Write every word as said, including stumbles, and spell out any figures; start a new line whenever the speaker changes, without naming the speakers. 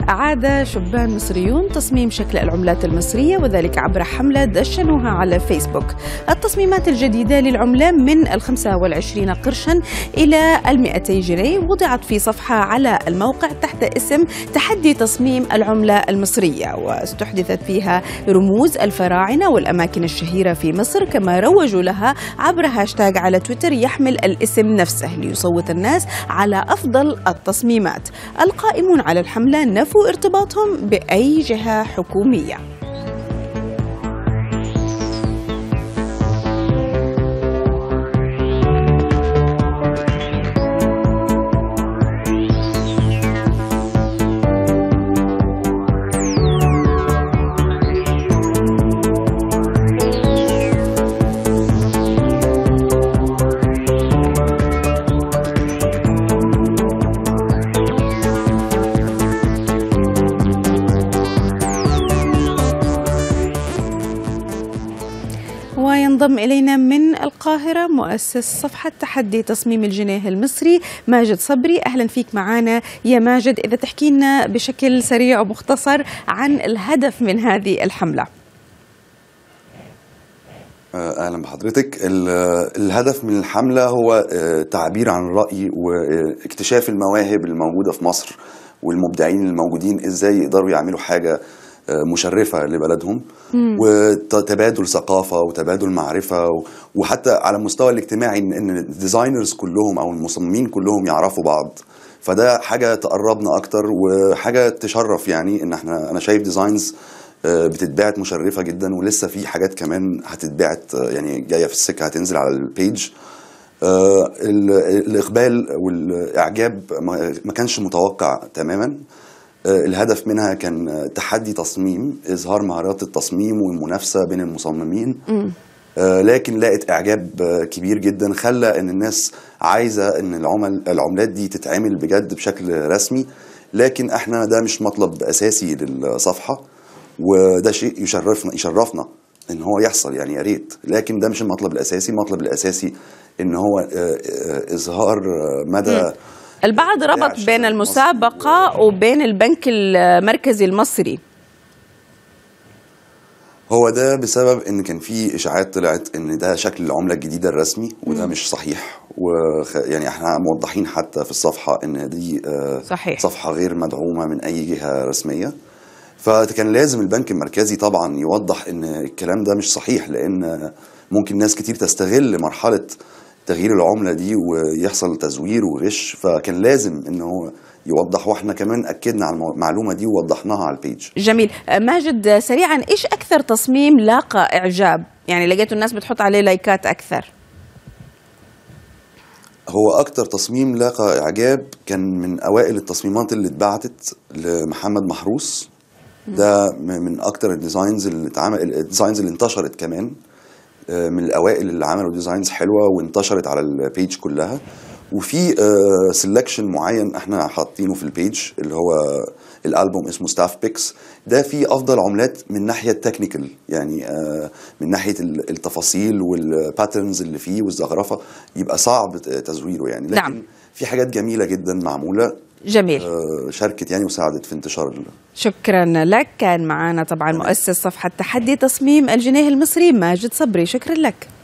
أعاد شبان مصريون تصميم شكل العملات المصرية وذلك عبر حملة دشنوها على فيسبوك. التصميمات الجديدة للعملة من الخمسة والعشرين قرشا إلى المئتي جنيه وضعت في صفحة على الموقع تحت اسم تحدي تصميم العملة المصرية، واستحدثت فيها رموز الفراعنة والأماكن الشهيرة في مصر، كما روجوا لها عبر هاشتاج على تويتر يحمل الاسم نفسه ليصوت الناس على أفضل التصميمات. القائمون على الحملة نفوا ارتباطهم بأي جهة حكومية. وينضم إلينا من القاهرة مؤسس صفحة تحدي تصميم الجنيه المصري ماجد صبري. أهلا فيك معنا يا ماجد، إذا تحكي لنا بشكل سريع ومختصر عن الهدف من هذه الحملة.
أهلا بحضرتك. الهدف من الحملة هو تعبير عن الرأي واكتشاف المواهب الموجودة في مصر والمبدعين الموجودين إزاي يقدروا يعملوا حاجة مشرفة لبلدهم، وتبادل ثقافة وتبادل معرفة، وحتى على المستوى الاجتماعي ان الديزاينرز كلهم او المصممين كلهم يعرفوا بعض. فده حاجة تقربنا اكتر وحاجة تشرف، يعني ان احنا انا شايف ديزاينز بتتباعت مشرفة جدا، ولسه في حاجات كمان هتتباعت يعني جاية في السكة هتنزل على البيج. الاقبال والاعجاب ما كانش متوقع تماما. الهدف منها كان تحدي تصميم، إظهار مهارات التصميم والمنافسة بين المصممين. م. لكن لقت إعجاب كبير جدا، خلى إن الناس عايزة إن العمل العملات دي تتعمل بجد بشكل رسمي. لكن احنا ده مش مطلب أساسي للصفحة، وده شيء يشرفنا يشرفنا إن هو يحصل، يعني يا ريت، لكن ده مش المطلب الأساسي. المطلب الأساسي إن هو إظهار مدى م.
البعض ربط بين المسابقة وبين البنك المركزي المصري.
هو ده بسبب ان كان في اشاعات طلعت ان ده شكل العملة الجديدة الرسمي، وده م. مش صحيح. وخ... يعني احنا موضحين حتى في الصفحة ان دي صحيح. صفحة غير مدعومة من اي جهة رسمية. فكان لازم البنك المركزي طبعا يوضح ان الكلام ده مش صحيح، لان ممكن ناس كتير تستغل مرحلة تغيير العملة دي ويحصل تزوير وغش. فكان لازم انه يوضح، واحنا كمان اكدنا على المعلومة دي ووضحناها على البيج.
جميل. ماجد، سريعا ايش اكثر تصميم لاقى اعجاب؟ يعني لقيتوا الناس بتحط عليه لايكات اكثر؟
هو اكتر تصميم لاقى اعجاب كان من اوائل التصميمات اللي اتبعتت لمحمد محروس. ده من اكتر الديزاينز اللي اتعمل، الديزاينز اللي انتشرت كمان، من الأوائل اللي عملوا ديزاينز حلوة وانتشرت على البيج كلها. وفي سيلكشن معين احنا حاطينه في البيج، اللي هو الألبوم اسمه ستاف بيكس. ده فيه أفضل عملات من ناحية التكنيكال، يعني من ناحية التفاصيل والباترنز اللي فيه والزخرفة، يبقى صعب تزويره يعني. لكن نعم. في حاجات جميلة جدا معمولة.
جميل.
شاركت يعني وساعدت في انتشار.
شكرا لك. كان معنا طبعا مؤسس صفحة تحدي تصميم الجنيه المصري ماجد صبري. شكرا لك.